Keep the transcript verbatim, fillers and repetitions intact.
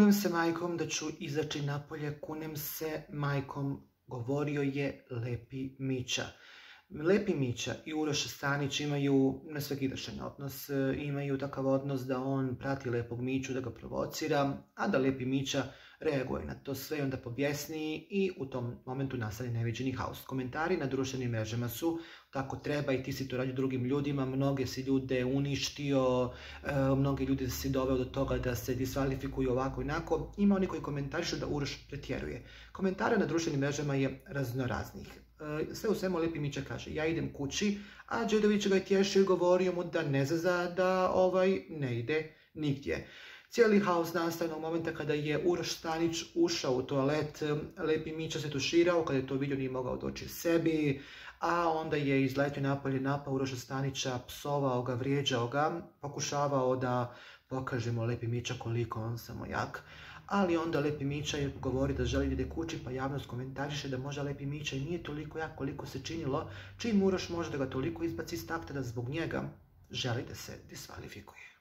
Kunem se majkom da ću izaći napolje, kunem se majkom, govorio je Lepi Mića. Lepi Mića i Uroš Stanić imaju nesvakidašnji odnos, imaju takav odnos da on prati Lepog Miću, da ga provocira, a da Lepi Mića reaguje na to sve i onda pobjesni i u tom momentu nastane neviđeni haos. Komentari na društvenim mrežama su tako treba i ti si to radio drugim ljudima, mnoge si ljude uništio, mnoge ljude si doveo do toga da se diskvalifikuju ovako i onako. Ima oni koji komentarišu da Uroš pretjeruje. Komentare na društvenim mrežama je raznoraznih. Sve u svemu Lepi Mića kaže, ja idem kući, a Đedović ga je tješio i govorio mu da ne zaza, da ovaj ne ide nigdje. Cijeli haos nastaje u momenta kada je Uroš Stanić ušao u toalet, Lepi Mića se tuširao, kada je to vidio nije mogao doći sebi, a onda je izletio napolje, napao Uroša Stanića, psovao ga, vrijeđao ga, pokušavao da pokažemo Lepi Mića koliko on samo jak. Ali onda Lepi Mića govori da želi da ide kući, pa javnost komentariše da možda Lepi Mića i nije toliko jak koliko se činilo, čim Uroš može da ga toliko izbaci iz takta da zbog njega želi da se diskvalifikuje.